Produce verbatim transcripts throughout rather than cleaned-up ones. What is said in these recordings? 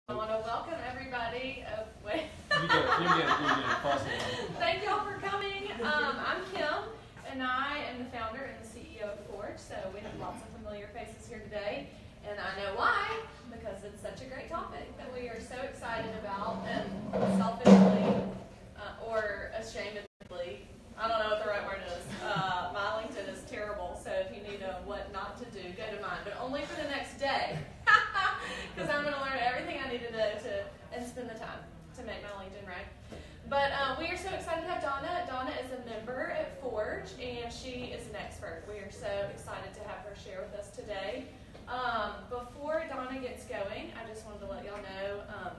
I want to welcome everybody. Oh, wait. You get it, you get it, you get it. Possible. Thank y'all for coming. Um, I'm Kim, and I am the founder and the C E O of Forge, so we have lots of familiar faces here today. And I know why, because it's such a great topic that we are so excited about, and selfishly, uh, or ashamedly, I don't know what the right word is. Uh, my LinkedIn is terrible, so if you need a what not to do, go to mine, but only for the next day, because I'm going to learn everything I need to know to, and spend the time to make my LinkedIn right. But um, we are so excited to have Donna. Donna is a member at Forge, and she is an expert. We are so excited to have her share with us today. Um, before Donna gets going, I just wanted to let y'all know um,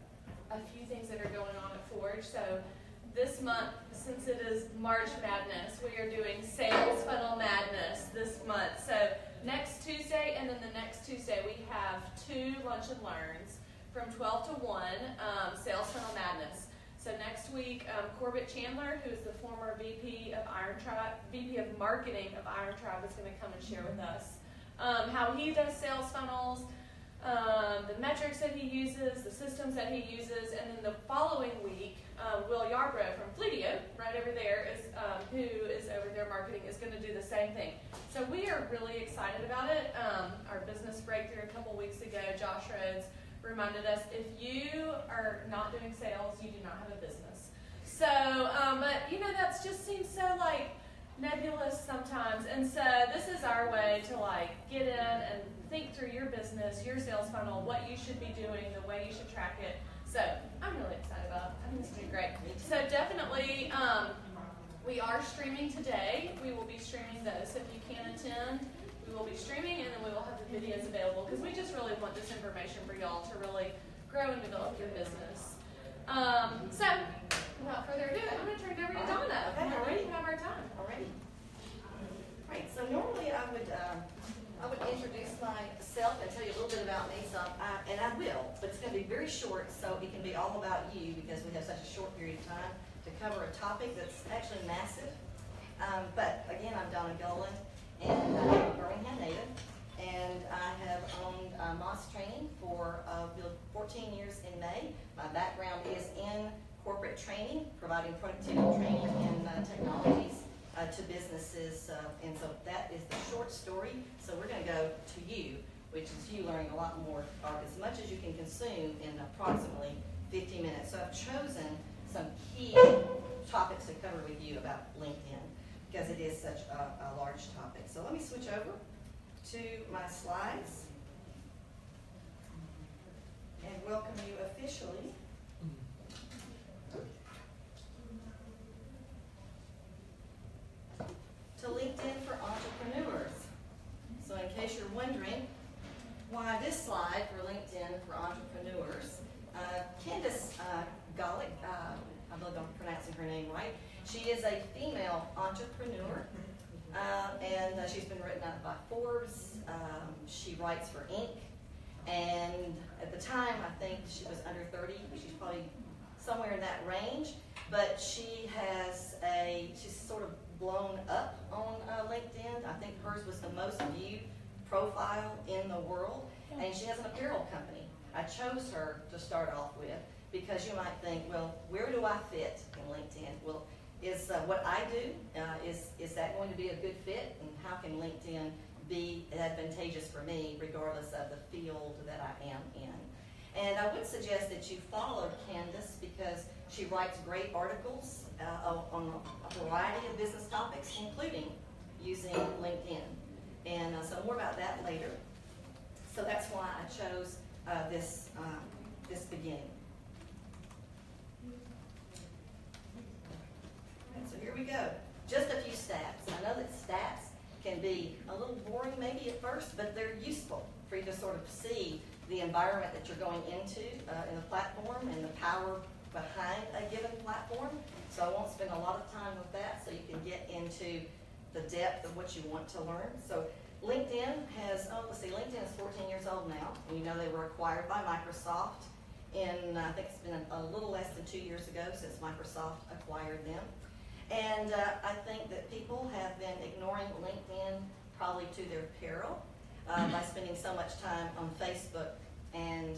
a few things that are going on at Forge. So this month, since it is March Madness, we are doing Sales Funnel Madness this month. So next Tuesday and then the next Tuesday, we have two Lunch and Learns from twelve to one, um, Sales Funnel Madness. So next week, um, Corbett Chandler, who is the former V P of Iron Tribe, V P of Marketing of Iron Tribe, is going to come and share with us um, how he does sales funnels, um, the metrics that he uses, the systems that he uses, and then the following week, um, Will Yarbrough from Fleetio, right over there, is um, who is over there marketing, is going to do the same thing. So we are really excited about it. Um, our business breakthrough a couple weeks ago, Josh Rhodes reminded us, if you are not doing sales, you do not have a business. So, um, but you know, that just seems so like nebulous sometimes. And so this is our way to like get in and think through your business, your sales funnel, what you should be doing, the way you should track it. So I'm really excited about it. I think it's going to be great. So definitely, um, we are streaming today. We will be streaming those. So if you can attend, we will be streaming, and then we will have the videos available because we just really want this information for y'all to really grow and develop your business. Um, so, without further ado, I'm going to turn it over to Donna. Okay, We're all ready right. to have our time. Already. Right. So normally I would uh, I would introduce myself and tell you a little bit about me. So I, and I will, but it's going to be very short, so it can be all about you because we have such a short period of time to cover a topic that's actually massive. Um, but again, I'm Donna Golan, and I'm a Birmingham native, and I have owned uh, Moss Training for uh, fourteen years in May. My background is in corporate training, providing productivity training and uh, technologies uh, to businesses, uh, and so that is the short story. So we're going to go to you, which is you learning a lot more, or as much as you can consume in approximately fifty minutes. So I've chosen some key topics to cover with you about LinkedIn, because it is such a, a large topic. So let me switch over to my slides and welcome you officially to LinkedIn for Entrepreneurs. So in case you're wondering why this slide for LinkedIn for Entrepreneurs, uh, Candace uh, Golick, uh, I believe I'm pronouncing her name right, she is a female entrepreneur, uh, and uh, she's been written up by Forbes. Um, she writes for Inc. And at the time, I think she was under thirty. She's probably somewhere in that range. But she has a, she's sort of blown up on uh, LinkedIn. I think hers was the most viewed profile in the world. And she has an apparel company. I chose her to start off with because you might think, well, where do I fit in LinkedIn? Well, is uh, what I do, uh, is, is that going to be a good fit? And how can LinkedIn be advantageous for me regardless of the field that I am in? And I would suggest that you follow Candace because she writes great articles uh, on a variety of business topics, including using LinkedIn. And uh, so more about that later. So that's why I chose uh, this, um, this beginning. So here we go. Just a few stats. I know that stats can be a little boring maybe at first, but they're useful for you to sort of see the environment that you're going into uh, in the platform and the power behind a given platform. So I won't spend a lot of time with that so you can get into the depth of what you want to learn. So LinkedIn has, oh, let's see, LinkedIn is fourteen years old now. And you know they were acquired by Microsoft in, I think it's been a, a little less than two years ago since Microsoft acquired them. And uh, I think that people have been ignoring LinkedIn probably to their peril uh, by spending so much time on Facebook and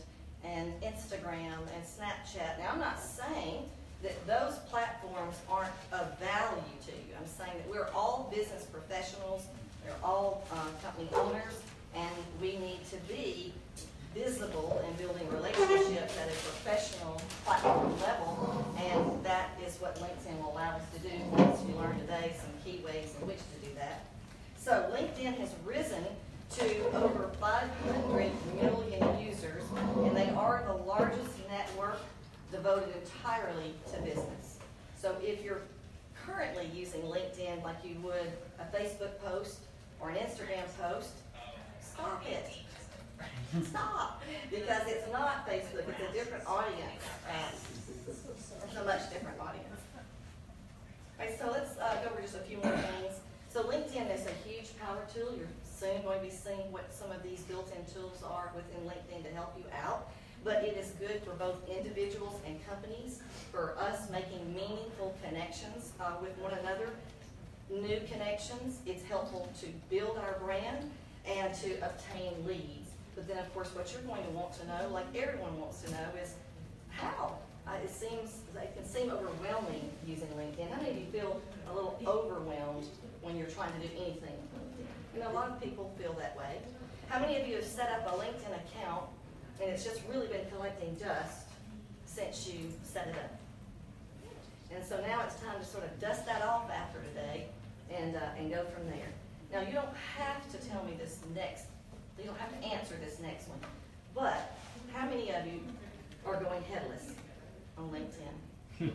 and Instagram and Snapchat. Now, I'm not saying that those platforms aren't of value to you. I'm saying that we're all business professionals, they're all uh, company owners, and we need to be visible in building relationships at a professional platform level, and that is what LinkedIn will allow us to do. As you learned today, some key ways in which to do that. So LinkedIn has risen to over five hundred million users, and they are the largest network devoted entirely to business. So if you're currently using LinkedIn like you would a Facebook post or an Instagram post, stop it. Stop, because it's not Facebook, it's a different audience. Uh, it's a much different audience. All right, so let's uh, go over just a few more things. So LinkedIn is a huge power tool. You're soon going to be seeing what some of these built-in tools are within LinkedIn to help you out. But it is good for both individuals and companies, for us making meaningful connections uh, with one another, new connections. It's helpful to build our brand and to obtain leads. But then, of course, what you're going to want to know, like everyone wants to know, is how. Uh, it seems, it can seem overwhelming using LinkedIn. How many of you feel a little overwhelmed when you're trying to do anything with LinkedIn? You know, a lot of people feel that way. How many of you have set up a LinkedIn account and it's just really been collecting dust since you set it up? And so now it's time to sort of dust that off after today and, uh, and go from there. Now, you don't have to tell me this next You don't have to answer this next one. But how many of you are going headless on LinkedIn?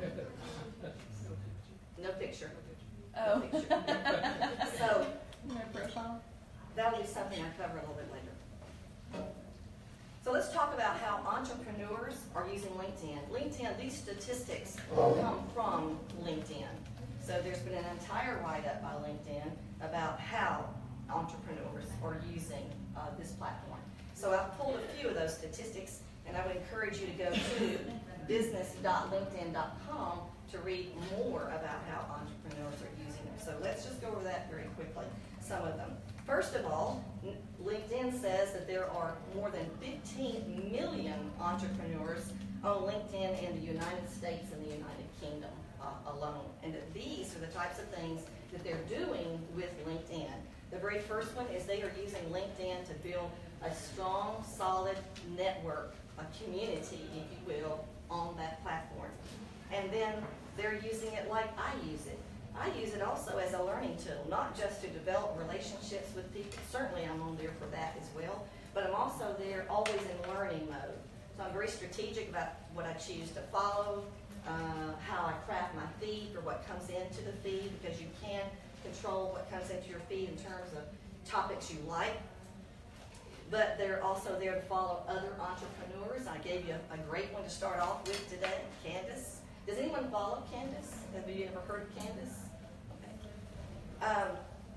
No picture. No Oh. picture. So No profile. that'll be something I cover a little bit later. So let's talk about how entrepreneurs are using LinkedIn. LinkedIn, these statistics come from LinkedIn. So there's been an entire write-up by LinkedIn about how entrepreneurs are using uh, this platform. So I've pulled a few of those statistics, and I would encourage you to go to business dot linkedin dot com to read more about how entrepreneurs are using them. So let's just go over that very quickly, some of them. First of all, LinkedIn says that there are more than fifteen million entrepreneurs on LinkedIn in the United States and the United Kingdom uh, alone. And that these are the types of things that they're doing with LinkedIn. The very first one is they are using LinkedIn to build a strong, solid network, a community, if you will, on that platform. And then they're using it like I use it. I use it also as a learning tool, not just to develop relationships with people. Certainly I'm on there for that as well, but I'm also there always in learning mode. So I'm very strategic about what I choose to follow, uh, how I craft my feed for what comes into the feed, because you can control what comes into your feed in terms of topics you like. But they're also there to follow other entrepreneurs. I gave you a, a great one to start off with today, Candace. Does anyone follow Candace? Have you ever heard of Candace? Okay. Um,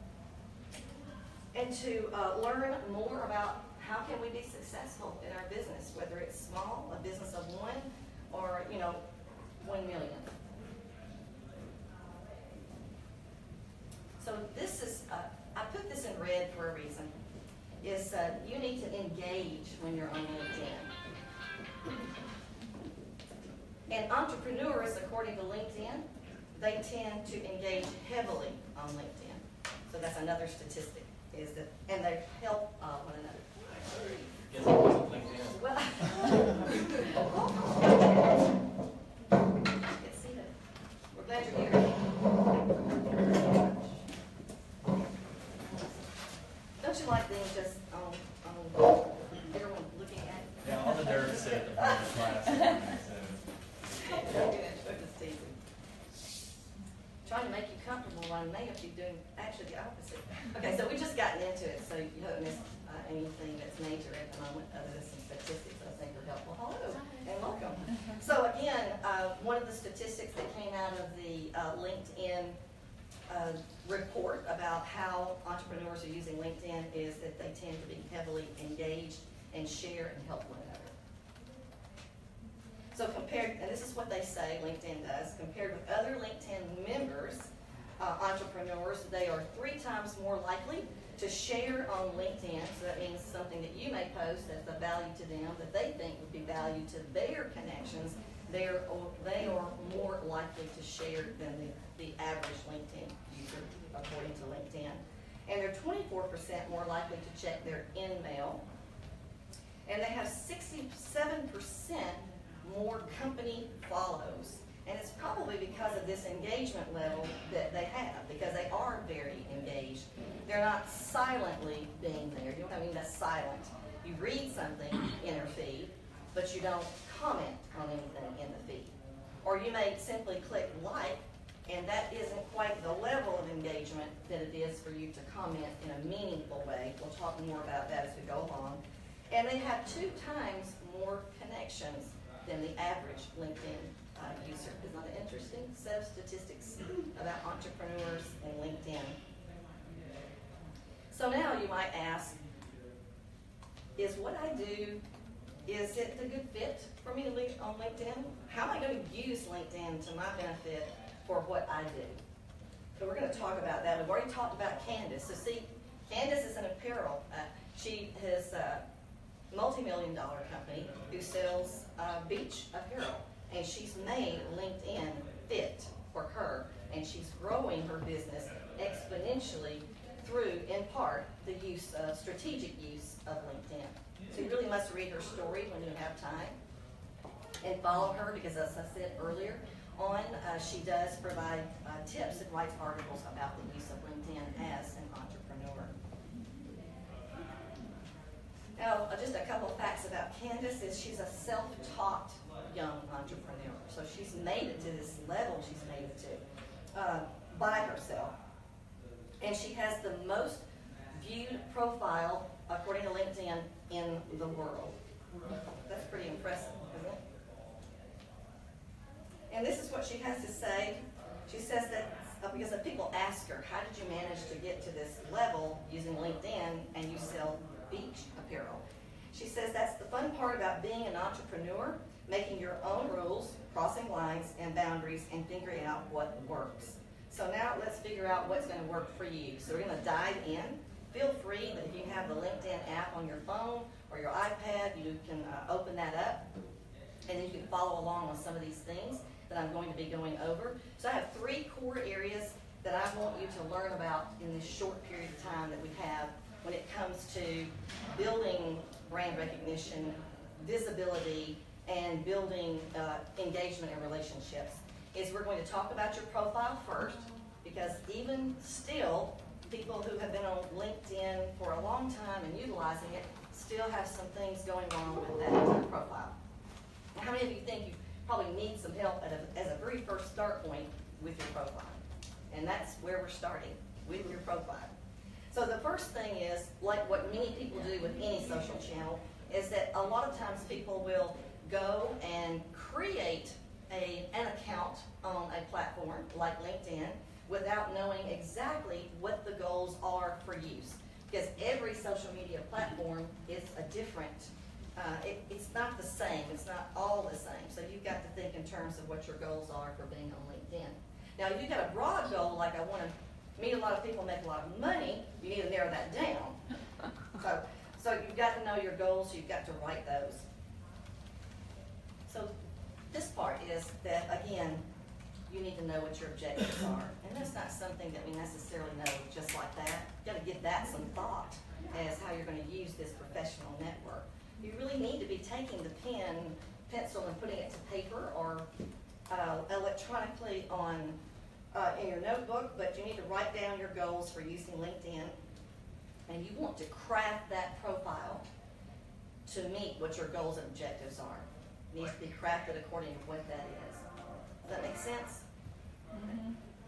and to uh, learn more about how can we be successful in our business, whether it's small, a business of one, or, you know, one million. So this is, uh, I put this in red for a reason, is uh, you need to engage when you're on LinkedIn. And entrepreneurs, according to LinkedIn, they tend to engage heavily on LinkedIn. So that's another statistic, is that, and they help uh, one another. Guess it wasn't LinkedIn. Well, get seated. We're glad you're here. Don't you like being just on, on everyone looking at it? Yeah, all the nerds sit at the front of the class. So. I'm just teasing. Trying to make you comfortable while I may have you doing actually the opposite. Okay, so we just gotten into it, so you haven't missed uh, anything that's major at the moment other than some statistics I think are helpful. Hello, and welcome. So again, uh, one of the statistics that came out of the uh, LinkedIn uh, report about how entrepreneurs are using LinkedIn is that they tend to be heavily engaged and share and help one another. So compared, and this is what they say LinkedIn does, compared with other LinkedIn members, uh, entrepreneurs, they are three times more likely to share on LinkedIn. So that means something that you may post that's of value to them, that they think would be value to their connections. They're, or they are more likely to share than the, the average LinkedIn user, according to LinkedIn. And they're twenty-four percent more likely to check their in-mail. And they have sixty-seven percent more company follows. And it's probably because of this engagement level that they have, because they are very engaged. They're not silently being there. You know what I mean? That's silent. You read something in their feed, but you don't comment on anything in the feed. Or you may simply click like, and that isn't quite the level of engagement that it is for you to comment in a meaningful way. We'll talk more about that as we go along. And they have two times more connections than the average LinkedIn uh, user. Isn't that an interesting set of statistics about entrepreneurs and LinkedIn? So now you might ask, is what I do, is it a good fit for me to link on LinkedIn? How am I going to use LinkedIn to my benefit for what I do? So we're going to talk about that. We've already talked about Candace. So see, Candace is an apparel. Uh, she has a multi-million dollar company who sells uh, beach apparel. And she's made LinkedIn fit for her. And she's growing her business exponentially through, in part, the use of, strategic use of LinkedIn. So you really must read her story when you have time and follow her, because as I said earlier on, uh, she does provide uh, tips and writes articles about the use of LinkedIn as an entrepreneur. Now, uh, just a couple of facts about Candace is she's a self-taught young entrepreneur. So she's made it to this level she's made it to uh, by herself. And she has the most viewed profile, according to LinkedIn, in the world. That's pretty impressive, isn't it? And this is what she has to say. She says that uh, because if people ask her, how did you manage to get to this level using LinkedIn and you sell beach apparel? She says that's the fun part about being an entrepreneur, making your own rules, crossing lines and boundaries, and figuring out what works. So now let's figure out what's going to work for you. So we're going to dive in. Feel free that if you have the LinkedIn app on your phone or your iPad, you can uh, open that up, and then you can follow along on some of these things that I'm going to be going over. So I have three core areas that I want you to learn about in this short period of time that we have when it comes to building brand recognition, visibility, and building uh, engagement and relationships. Is we're going to talk about your profile first, because even still, people who have been on LinkedIn for a long time and utilizing it still have some things going wrong with that profile. How many of you think you probably need some help at a, as a very first start point with your profile? And that's where we're starting, with your profile. So the first thing is, like what many people do with any social channel, is that a lot of times people will go and create a, an account on a platform like LinkedIn without knowing exactly what the goals are for use. Because every social media platform is a different, uh, it, it's not the same, it's not all the same. So you've got to think in terms of what your goals are for being on LinkedIn. Now if you've got a broad goal, like I want to meet a lot of people, make a lot of money, you need to narrow that down. So, so you've got to know your goals, you've got to write those. So this part is that, again, you need to know what your objectives are. And that's not something that we necessarily know just like that. You've got to give that some thought as how you're going to use this professional network. You really need to be taking the pen, pencil, and putting it to paper or uh, electronically on uh, in your notebook, but you need to write down your goals for using LinkedIn. And you want to craft that profile to meet what your goals and objectives are. It needs to be crafted according to what that is. Does that make sense? Mm-hmm.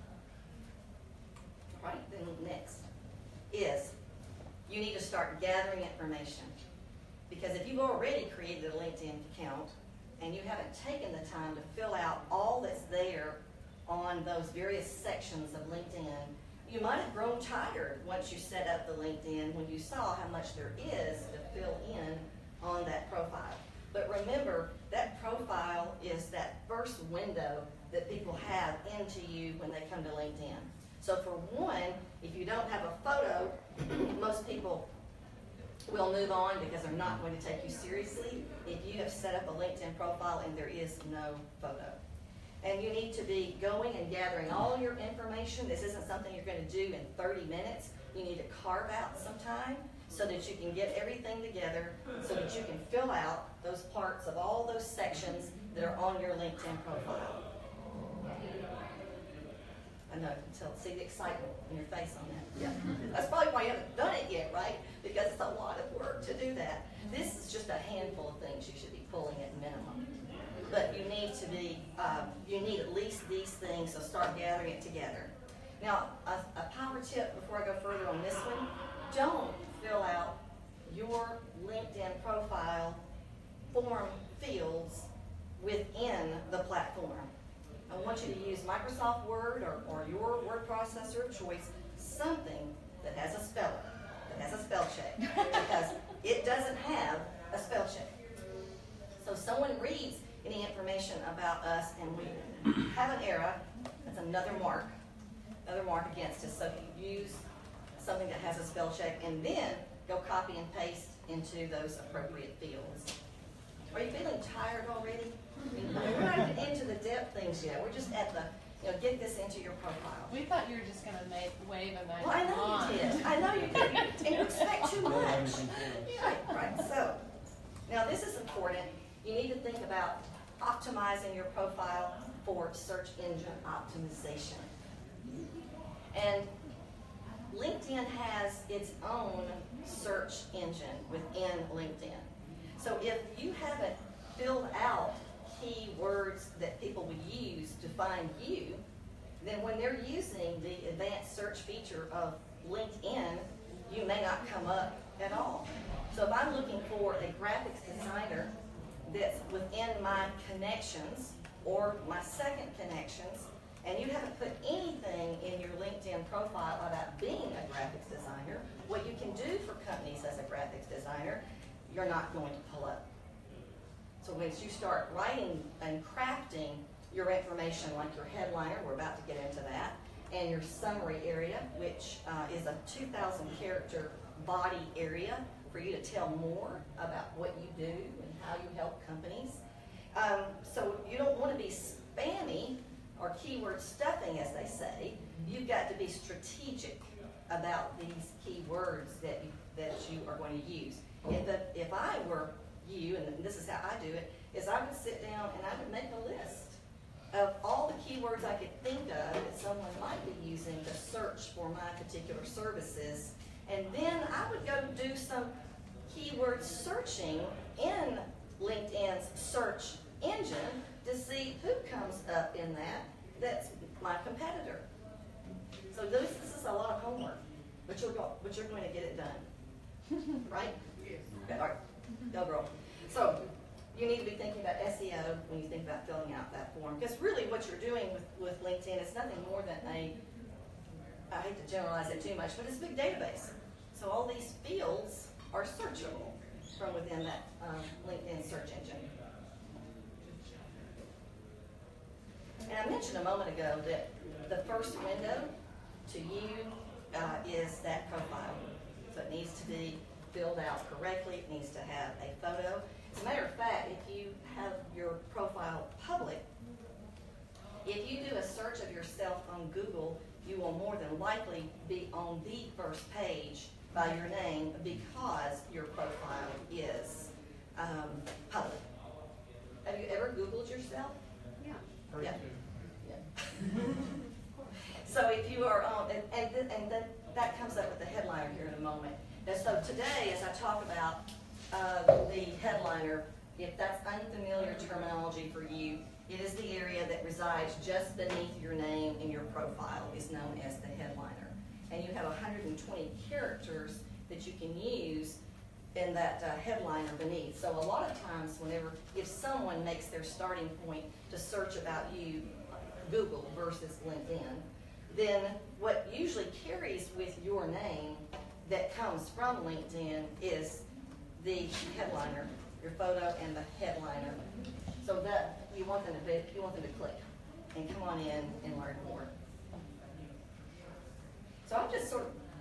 All right, then next is you need to start gathering information. Because if you've already created a LinkedIn account and you haven't taken the time to fill out all that's there on those various sections of LinkedIn, you might have grown tired once you set up the LinkedIn when you saw how much there is to fill in on that profile. But remember, that profile is that first window that people have into you when they come to LinkedIn. So for one, if you don't have a photo most people will move on because they're not going to take you seriously if you have set up a LinkedIn profile and there is no photo. And you need to be going and gathering all your information. This isn't something you're going to do in thirty minutes. You need to carve out some time so that you can get everything together, so that you can fill out those parts of all those sections that are on your LinkedIn profile. I know, you can tell, see the excitement in your face on that. Yeah. That's probably why you haven't done it yet, right? Because it's a lot of work to do that. This is just a handful of things you should be pulling at minimum. But you need to be, um, you need at least these things, so start gathering it together. Now, a, a power tip before I go further on this one, don't fill out your LinkedIn profile form fields within the platform. I want you to use Microsoft Word or, or your word processor of choice, something that has a speller, that has a spell check, because it doesn't have a spell check. So if someone reads any information about us and we have an error, that's another mark, another mark against us. So you use something that has a spell check and then go copy and paste into those appropriate fields. Are you feeling tired already? We're not even into the depth things yet. We're just at the, you know, get this into your profile. We thought you were just going to make wave a magic Well, I know wand. you did. I know you did. And you expect too much. Right, right. So, now this is important. You need to think about optimizing your profile for search engine optimization. And LinkedIn has its own search engine within LinkedIn. So if you haven't filled out keywords that people would use to find you, then when they're using the advanced search feature of LinkedIn, you may not come up at all. So if I'm looking for a graphics designer that's within my connections or my second connections, and you haven't put anything in your LinkedIn profile about being a graphics designer, what you can do for companies as a graphics designer, you're not going to pull up. So once you start writing and crafting your information, like your headliner, we're about to get into that, and your summary area, which uh, is a two thousand character body area for you to tell more about what you do and how you help companies. Um, so you don't want to be spammy or keyword stuffing, as they say. You've got to be strategic about these keywords that you, that you are going to use. If, the, if I were you, and this is how I do it, is I would sit down and I would make a list of all the keywords I could think of that someone might be using to search for my particular services. And then I would go do some keyword searching in LinkedIn's search engine to see who comes up in that that's my competitor. So this, this is a lot of homework, but you're, go, but you're going to get it done, right? Yes. All right, go girl. So you need to be thinking about S E O when you think about filling out that form, because really what you're doing with, with LinkedIn is nothing more than a, I hate to generalize it too much, but it's a big database. So all these fields are searchable from within that um, LinkedIn search engine. And I mentioned a moment ago that the first window to you uh, is that profile. So it needs to be filled out correctly. It needs to have a photo. As a matter of fact, if you have your profile public, if you do a search of yourself on Google, you will more than likely be on the first page by your name because your profile is um, public. Have you ever Googled yourself? Yeah. Yeah. Yeah. So if you are on, and, and, th and th that comes up with the headliner here in a moment. And so today, as I talk about uh, the headliner, if that's unfamiliar terminology for you, it is the area that resides just beneath your name in your profile is known as the headliner. And you have one hundred twenty characters that you can use in that uh, headliner beneath. So a lot of times whenever, if someone makes their starting point to search about you, Google versus LinkedIn, then what usually carries with your name that comes from LinkedIn is the headliner, your photo and the headliner. So that you want them to be, you want them to click and come on in and learn more. So I'm just sort of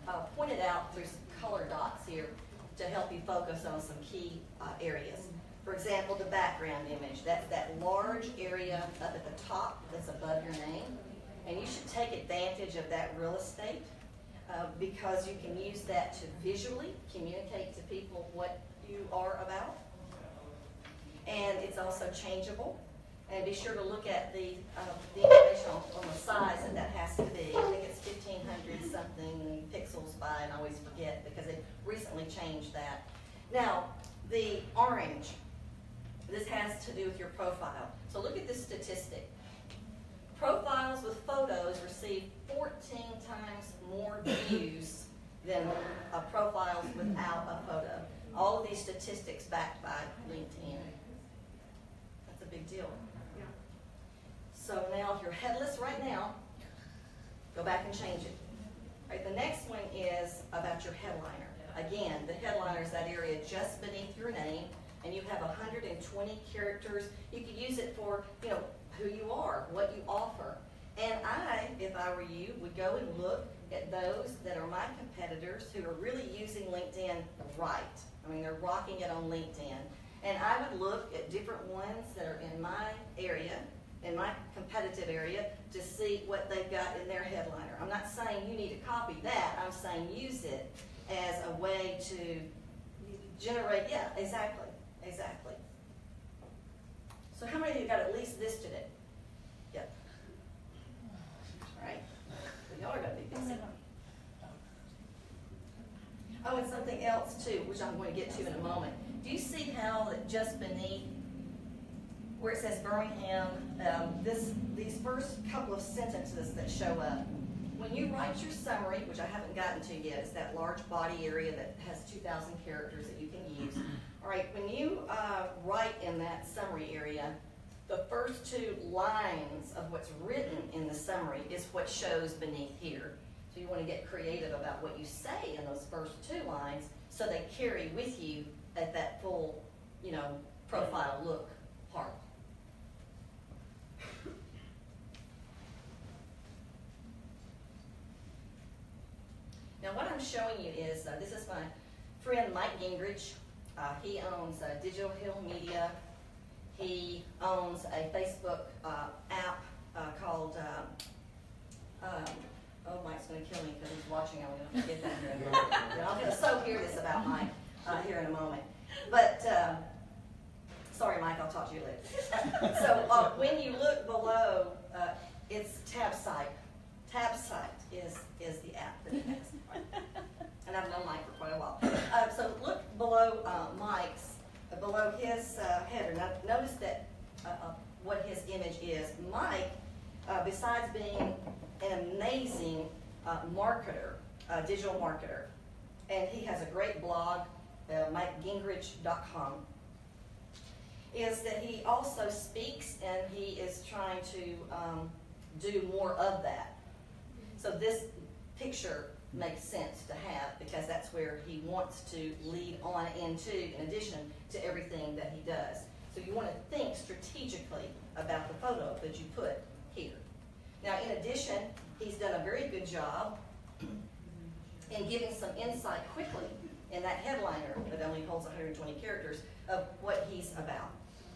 uh, pointed out through some color dots here to help you focus on some key uh, areas. For example, the background image, that's that large area up at the top that's above your name. And you should take advantage of that real estate uh, because you can use that to visually communicate to people what you are about. And it's also changeable. And be sure to look at the, uh, the information on, on the size that that has to be. I think it's fifteen hundred something pixels by, and I always forget because they recently changed that. Now, the orange, this has to do with your profile. So look at this statistic. Profiles with photos receive fourteen times more views than uh, profiles without a photo. All of these statistics backed by LinkedIn. That's a big deal. So now if you're headless right now, go back and change it. All right, the next one is about your headliner. Again, the headliner is that area just beneath your name, and you have one hundred twenty characters. You could use it for, you know, who you are, what you offer. And I, if I were you, would go and look at those that are my competitors who are really using LinkedIn right. I mean, they're rocking it on LinkedIn. And I would look at different ones that are in my area, in my competitive area, to see what they've got in their headliner. I'm not saying you need to copy that. I'm saying use it as a way to generate, yeah, exactly, exactly. So how many of you got at least this today? Yep. All right. Well, y'all are going to be busy. Oh, and something else too, which I'm going to get to in a moment. Do you see how that just beneath where it says Birmingham, um, this these first couple of sentences that show up, when you write your summary, which I haven't gotten to yet, it's that large body area that has two thousand characters that you can use. All right, when you uh, write in that summary area, the first two lines of what's written in the summary is what shows beneath here. So you want to get creative about what you say in those first two lines so they carry with you at that full, you know, profile look part. Now what I'm showing you is, uh, this is my friend Mike Gingrich. Uh, he owns uh, Digital Hill Media. He owns a Facebook uh, app uh, called, uh, um, oh, Mike's going to kill me because he's watching. I'm going to get that here in a minute. I'm going to so hear this about Mike uh, here in a moment. But, uh, sorry Mike, I'll talk to you later. So uh, when you look below, uh, it's Tabsite. Tabsite is, is the app that he has. And I've known Mike for quite a while. Uh, so look below uh, Mike's, uh, below his uh, header. Now notice that uh, uh, what his image is. Mike, uh, besides being an amazing uh, marketer, uh, digital marketer, and he has a great blog, uh, mike gingrich dot com, is that he also speaks and he is trying to um, do more of that. So this picture makes sense to have because that's where he wants to lead on into, in addition to everything that he does. So you want to think strategically about the photo that you put here. Now in addition, he's done a very good job in giving some insight quickly in that headliner that only holds one hundred twenty characters of what he's about.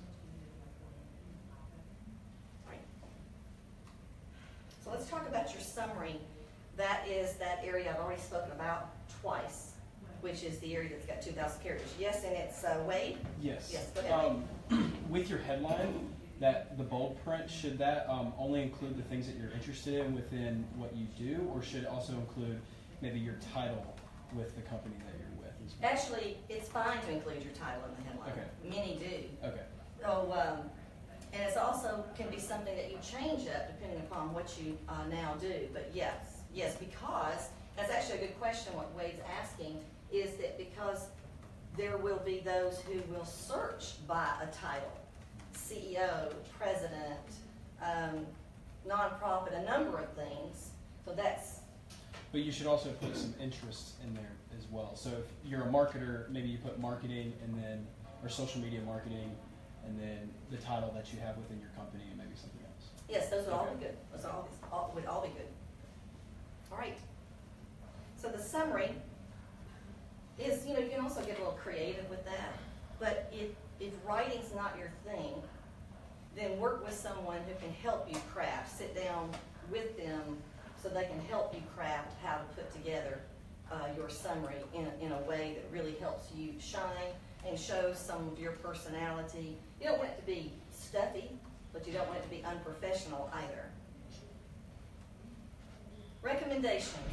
Right. So let's talk about your summary. That is that area I've already spoken about twice, which is the area that's got two thousand characters. Yes, and it's uh, Wade? Yes. Yes, go ahead. Um, with your headline, that the bold print, should that um, only include the things that you're interested in within what you do, or should it also include maybe your title with the company that you're with as well? Actually, it's fine to include your title in the headline. Okay. Many do. Okay. So, um, and it's also can be something that you change up depending upon what you uh, now do. But yes, yes, because that's actually a good question. What Wade's asking is that because there will be those who will search by a title, C E O, president, um, nonprofit, a number of things. So that's. But you should also put some interests in there as well. So if you're a marketer, maybe you put marketing and then, or social media marketing, and then the title that you have within your company and maybe something else. Yes, those would all Okay. be good. Those are all, all would all be good. All right. So the summary is, you know, you can also get a little creative with that, but if, if writing's not your thing, then work with someone who can help you craft. Sit down with them so they can help you craft how to put together uh, your summary in a, in a way that really helps you shine and shows some of your personality. You don't want it to be stuffy, but you don't want it to be unprofessional either. Recommendations.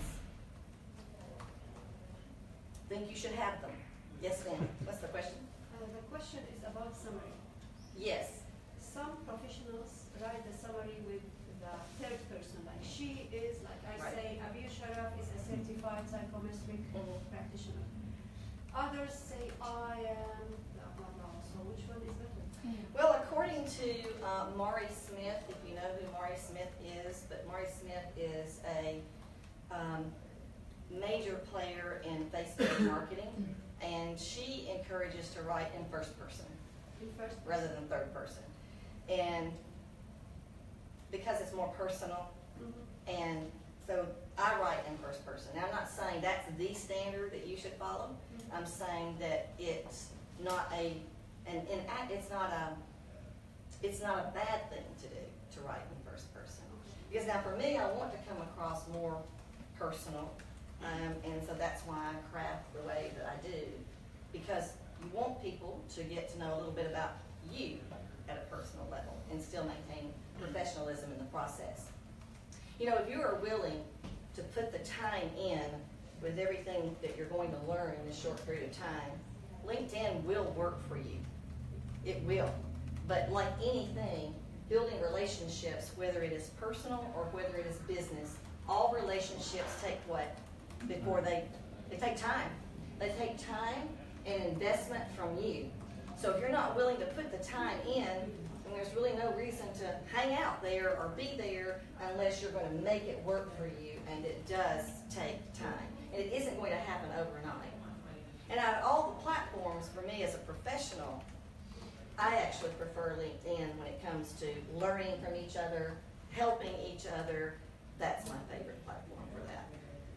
Think you should have them. Yes, ma'am. What's the question? Uh, the question is about summary. Yes. Some professionals write the summary with the third person, like she is, like I Right. say, Abir Sharaf is a certified psychometric Mhm. practitioner. Others say I am blah blah blah. So which one is better? Well, according to uh, Mari Smith, if you know who Mari Smith is, but Mari Smith is a um, major player in Facebook marketing, and she encourages to write in first person In first rather than third person. And because it's more personal, Mhm. and so I write in first person. Now, I'm not saying that's the standard that you should follow. Mhm. I'm saying that it's not a, and, and act- it's not a, it's not a bad thing to do, to write in first person. Because now for me, I want to come across more personal, um, and so that's why I craft the way that I do. Because you want people to get to know a little bit about you at a personal level and still maintain professionalism in the process. You know, if you are willing to put the time in with everything that you're going to learn in a short period of time, LinkedIn will work for you. It will. But like anything, building relationships, whether it is personal or whether it is business, all relationships take what? Before they, they take time. They take time and investment from you. So if you're not willing to put the time in, then there's really no reason to hang out there or be there unless you're going to make it work for you, and it does take time. And it isn't going to happen overnight. And out of all the platforms, for me as a professional, I actually prefer LinkedIn when it comes to learning from each other, helping each other. That's my favorite platform for that.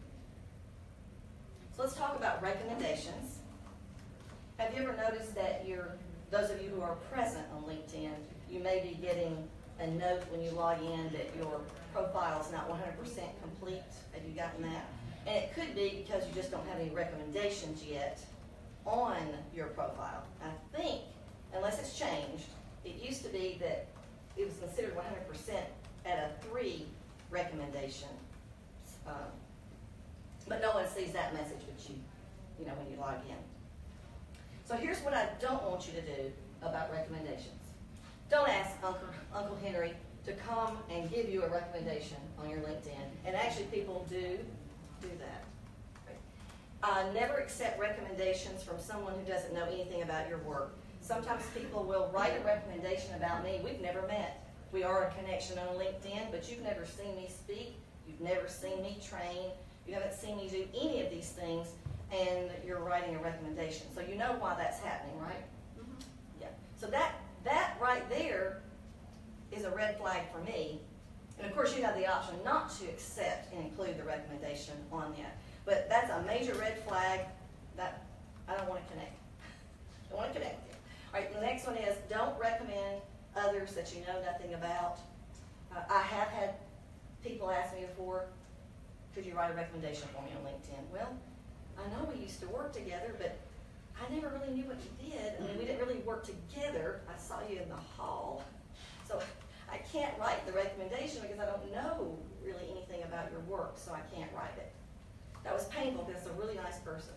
So let's talk about recommendations. Have you ever noticed that you're, those of you who are present on LinkedIn, you may be getting a note when you log in that your profile is not one hundred percent complete? Have you gotten that? And it could be because you just don't have any recommendations yet on your profile. I think, unless it's changed, it used to be that it was considered one hundred percent at a three recommendation. Um, but no one sees that message but you, you know, when you log in. So here's what I don't want you to do about recommendations. Don't ask Uncle, Uncle Henry to come and give you a recommendation on your LinkedIn. And actually people do do that. Uh, never accept recommendations from someone who doesn't know anything about your work. Sometimes people will write a recommendation about me. We've never met. We are a connection on LinkedIn, but you've never seen me speak. You've never seen me train. You haven't seen me do any of these things, and you're writing a recommendation. So you know why that's happening, right? Mhm. Yeah. So that, that right there is a red flag for me. And of course you have the option not to accept and include the recommendation on that. But that's a major red flag that I don't want to connect. I don't want to connect with. All right, the next one is don't recommend others that you know nothing about. Uh, I have had people ask me before, could you write a recommendation for me on LinkedIn? Well, I know we used to work together, but I never really knew what you did. I mean, we didn't really work together. I saw you in the hall. So I can't write the recommendation because I don't know really anything about your work, so I can't write it. That was painful because it's a really nice person.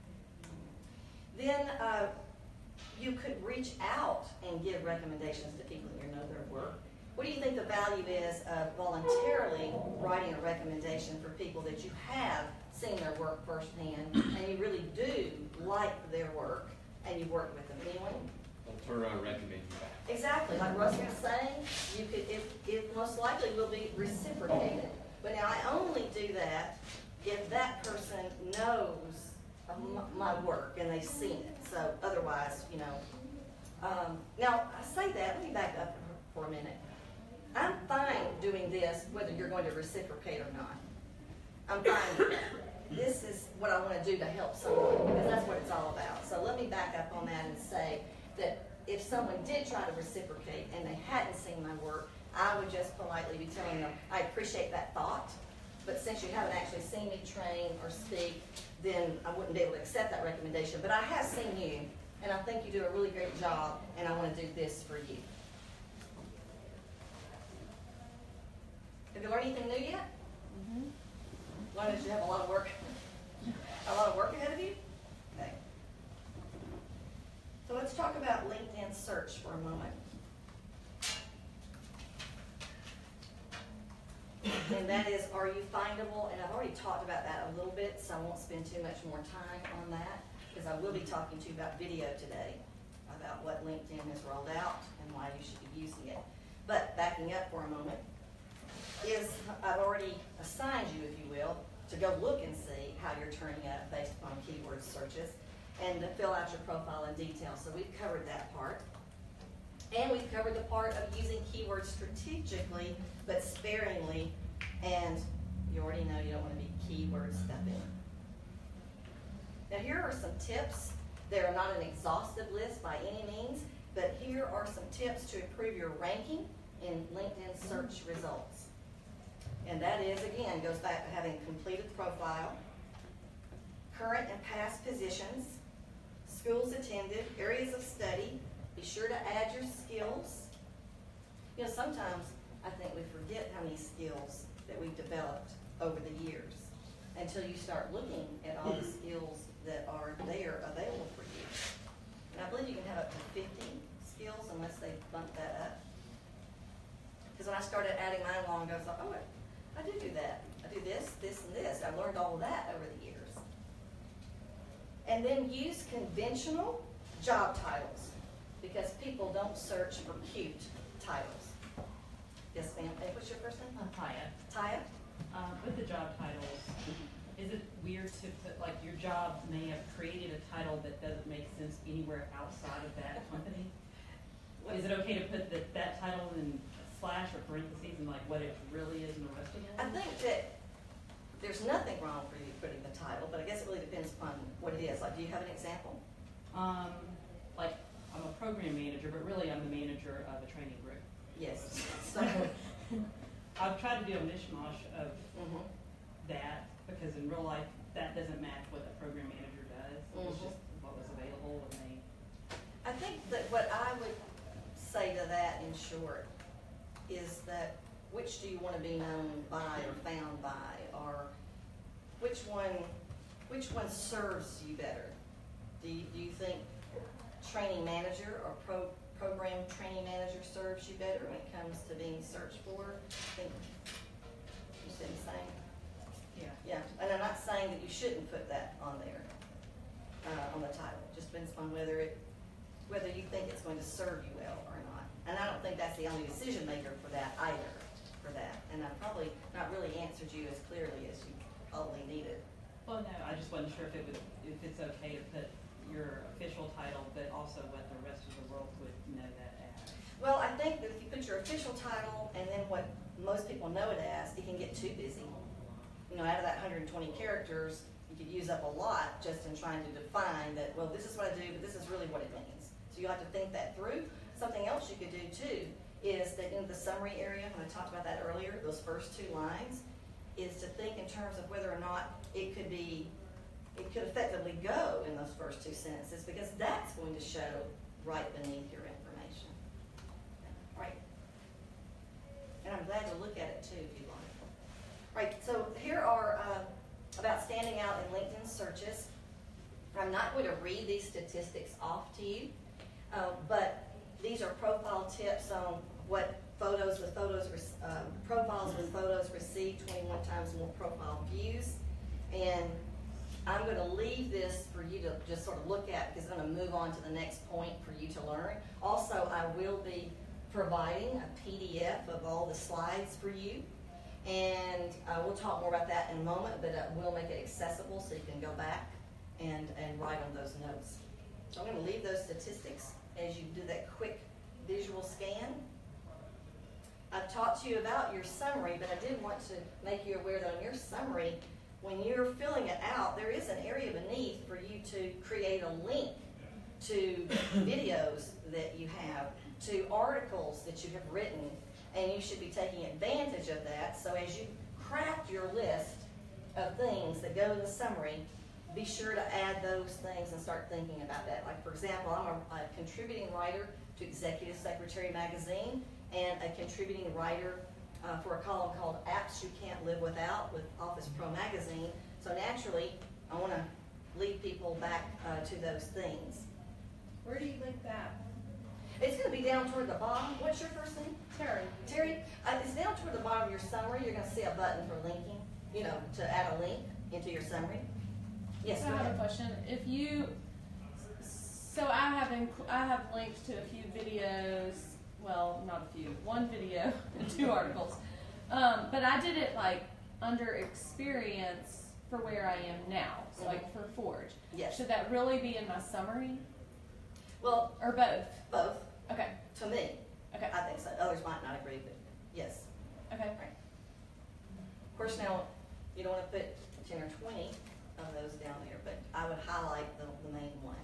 Then uh, you could reach out and give recommendations to people that you know their work. What do you think the value is of voluntarily writing a recommendation for people that you have seen their work firsthand and you really do like their work and you work with them? Anyone? They'll turn around and recommend you back. Exactly, like Russ was saying, you could, it, it most likely will be reciprocated. But now I only do that if that person knows of my, my work and they've seen it. So otherwise, you know. Um, now I say that, let me back up for a minute. I'm fine doing this whether you're going to reciprocate or not. I'm fine with that. this is what I want to do to help someone, because that's what it's all about. So let me back up on that and say that if someone did try to reciprocate and they hadn't seen my work, I would just politely be telling them, I appreciate that thought, but since you haven't actually seen me train or speak, then I wouldn't be able to accept that recommendation. But I have seen you, and I think you do a really great job, and I want to do this for you. Have you learned anything new yet? Mm-hmm. Why did you have a lot of work? A lot of work ahead of you? Okay. So let's talk about LinkedIn search for a moment. And that is, are you findable? And I've already talked about that a little bit, so I won't spend too much more time on that, because I will be talking to you about video today, about what LinkedIn has rolled out and why you should be using it. But backing up for a moment, is I've already assigned you, if you will, to go look and see how you're turning up based upon keyword searches, and to fill out your profile in detail. So we've covered that part. And we've covered the part of using keywords strategically, but sparingly, and you already know you don't want to be keyword stuffing. Now here are some tips. They are not an exhaustive list by any means, but here are some tips to improve your ranking in LinkedIn search results. And that is, again, goes back to having a completed profile, current and past positions, schools attended, areas of study. Be sure to add your skills. You know, sometimes I think we forget how many skills that we've developed over the years until you start looking at all the skills that are there available for you. And I believe you can have up to fifty skills unless they bump that up. Because when I started adding mine long ago, I thought, oh, I, I do do that. I do this, this, and this. I've learned all of that over the years. And then use conventional job titles, because people don't search for cute titles. Yes, ma'am. Hey, what's your first name? Uh, Taya. Taya? Uh, with the job titles, is it weird to put, like, your job may have created a title that doesn't make sense anywhere outside of that company? Is it okay to put that, that title in slash or parentheses and like what it really is in the rest of it? I think that there's nothing wrong for you putting the title, but I guess it really depends upon what it is. Like, do you have an example? Um, like, I'm a program manager, but really I'm the manager of a training group. Yes. So, I've tried to do a mishmash of mhm. that, because in real life, that doesn't match what the program manager does. It's Mhm. just what was available when they. I think that what I would say to that in short is that which do you want to be known by or found by, or which one, which one serves you better? Do you, do you think training manager or pro, program training manager serves you better when it comes to being searched for? I think you said the same. Yeah. Yeah, and I'm not saying that you shouldn't put that on there, uh, on the title. It just depends on whether it, whether you think it's going to serve you well or not. And I don't think that's the only decision maker for that either, for that. And I probably not really answered you as clearly as you probably needed. Well, no, I just wasn't sure if it would, if it's okay to put your official title, but also what the rest of the world would know that as. Well, I think that if you put your official title and then what most people know it as, it can get too busy. You know, out of that one hundred twenty characters, you could use up a lot just in trying to define that, well, this is what I do, but this is really what it means. So you'll have to think that through. Something else you could do too is that in the summary area, when I talked about that earlier, those first two lines, is to think in terms of whether or not it could be, it could effectively go in those first two sentences, because that's going to show right beneath your information. Right. And I'm glad to look at it too if you like. Right, so here are uh, about standing out in LinkedIn searches. I'm not going to read these statistics off to you, uh, but these are profile tips on what photos with photos, uh, profiles with photos receive twenty-one times more profile views. And I'm going to leave this for you to just sort of look at, because I'm going to move on to the next point for you to learn. Also, I will be providing a P D F of all the slides for you. And uh, we'll talk more about that in a moment, but uh, we'll make it accessible so you can go back and, and write on those notes. So I'm going to leave those statistics as you do that quick visual scan. I've talked to you about your summary, but I did want to make you aware that on your summary, when you're filling it out, there is an area beneath for you to create a link to videos that you have, to articles that you have written, and you should be taking advantage of that. So as you craft your list of things that go in the summary, be sure to add those things and start thinking about that. Like, for example, I'm a, a contributing writer to Executive Secretary Magazine and a contributing writer uh, for a column called Apps You Can't Live Without with Office Pro Magazine. So naturally, I want to lead people back uh, to those things. Where do you link that? It's going to be down toward the bottom. What's your first name? Terry. Terry, uh, it's down toward the bottom of your summary. You're going to see a button for linking, you know, to add a link into your summary. Yes, So go I have a ahead. question. If you, so I have inc- I have linked to a few videos. Well, not a few. One video and two articles. Um, but I did it like under experience for where I am now. So like for Forge. Yes. Should that really be in my summary Well, or both? both. Okay. To me, Okay. I think so. Others might not agree, but yes. Okay. Of course, now, you don't want to put ten or twenty of those down there, but I would highlight the, the main ones.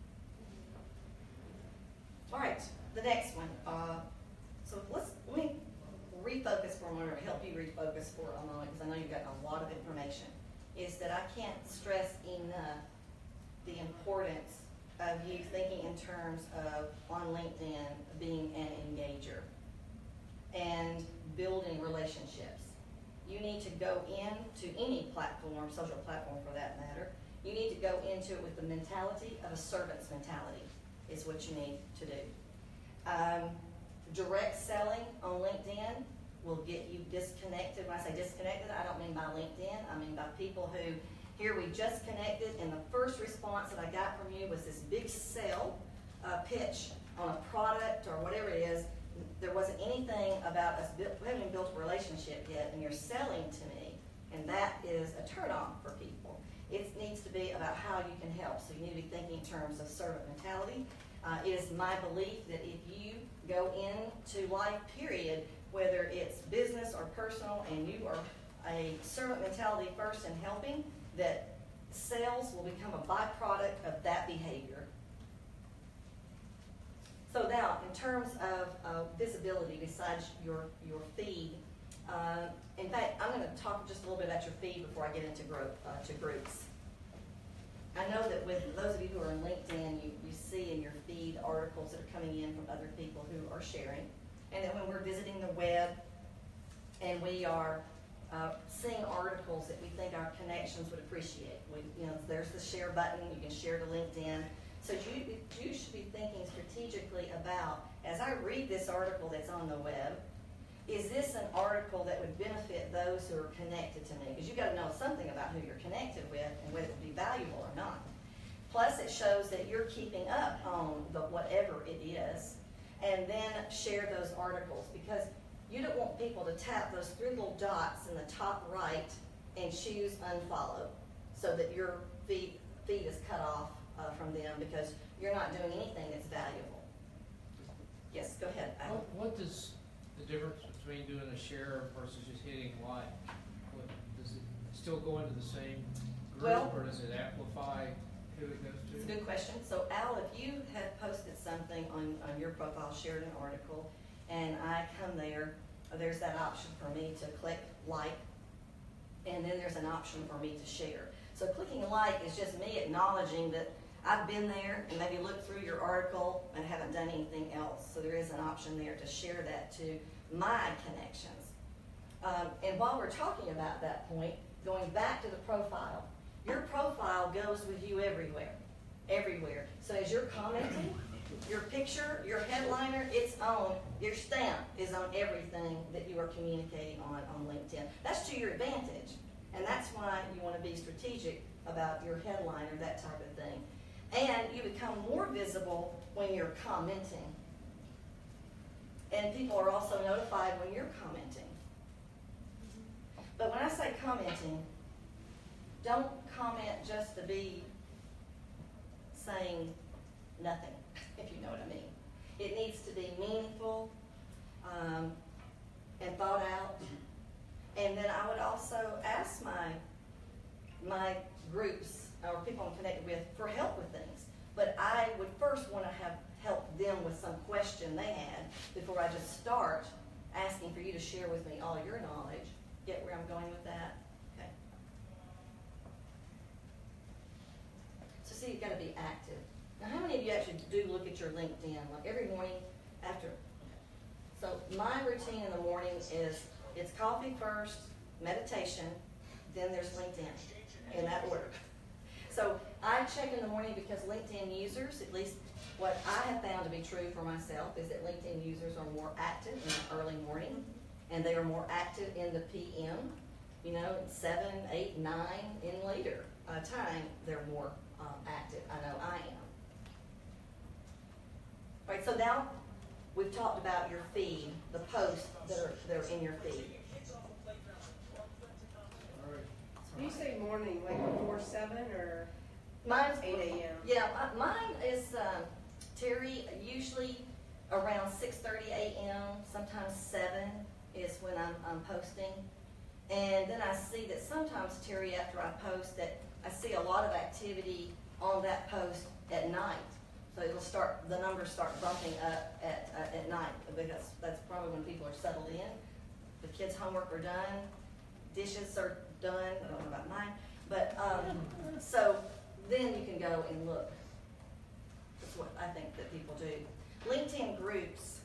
All right, the next one. Uh, so let's, let me refocus for a moment, or help you refocus for a moment, because I know you've got a lot of information, is that I can't stress enough the importance of you thinking in terms of, on LinkedIn, being an engager and building relationships. You need to go into any platform, social platform for that matter, you need to go into it with the mentality of a servant's mentality, is what you need to do. Um, direct selling on LinkedIn will get you disconnected. When I say disconnected, I don't mean by LinkedIn, I mean by people who, here we just connected, and the first response that I got from you was this big sell uh, pitch on a product or whatever it is. There wasn't anything about us, we haven't even built a relationship yet, and you're selling to me, and that is a turn on for people. It needs to be about how you can help, so you need to be thinking in terms of servant mentality. Uh, it is my belief that if you go into life, period, whether it's business or personal, and you are a servant mentality first in helping, that sales will become a byproduct of that behavior. So now, in terms of uh, visibility, besides your, your feed, uh, in fact, I'm going to talk just a little bit about your feed before I get into group, uh, to groups. I know that with those of you who are on LinkedIn, you, you see in your feed articles that are coming in from other people who are sharing. And then when we're visiting the web and we are uh, seeing articles that we think our connections would appreciate, we, you know, there's the share button, you can share to LinkedIn. So you, you should be thinking strategically about, as I read this article that's on the web, is this an article that would benefit those who are connected to me? Because you've got to know something about who you're connected with and whether it would be valuable or not. Plus it shows that you're keeping up on the whatever it is, and then share those articles, because you don't want people to tap those three little dots in the top right and choose unfollow, so that your feed, feed is cut off uh, from them because you're not doing anything that's valuable. Yes, go ahead, Alan. What, what does the difference between doing a share versus just hitting like? What, does it still go into the same group, Well, or does it amplify who it goes to? It's a good question. So Al, if you have posted something on, on your profile, shared an article, and I come there, there's that option for me to click like, and then there's an option for me to share. So clicking like is just me acknowledging that I've been there and maybe looked through your article and haven't done anything else. So there is an option there to share that to my connections. Um, and while we're talking about that point, going back to the profile, your profile goes with you everywhere, everywhere. So as you're commenting, your picture, your headliner, it's on, your stamp is on everything that you are communicating on, on LinkedIn. That's to your advantage. And that's why you want to be strategic about your headliner, that type of thing. And you become more visible when you're commenting. And people are also notified when you're commenting. But when I say commenting, don't comment just to be saying nothing, if you know what I mean. It needs to be meaningful um, and thought out. And then I would also ask my my groups or people I'm connected with for help with things. But I would first want to have help them with some question they had before I just start asking for you to share with me all your knowledge. Get where I'm going with that? Okay. So see, you've got to be active. Now, how many of you actually do look at your LinkedIn, like every morning after? So my routine in the morning is, it's coffee first, meditation, then there's LinkedIn, in that order. So I check in the morning because LinkedIn users, at least what I have found to be true for myself, is that LinkedIn users are more active in the early morning, and they are more active in the P M. You know, seven, eight, nine, in later uh, time, they're more um, active. I know I am. All right, so now we've talked about your feed, the posts that are, that are in your feed. Do you say morning, like before seven or Mine's eight A M? Yeah, mi- mine is, um, Terry, usually around six thirty A M, sometimes seven is when I'm, I'm posting. And then I see that sometimes, Terry, after I post, that I see a lot of activity on that post at night. So it'll start, the numbers start bumping up at, uh, at night, because that's probably when people are settled in. The kids' homework are done, dishes are done, I don't know about mine, but, um, so then you can go and look. That's what I think that people do. LinkedIn groups.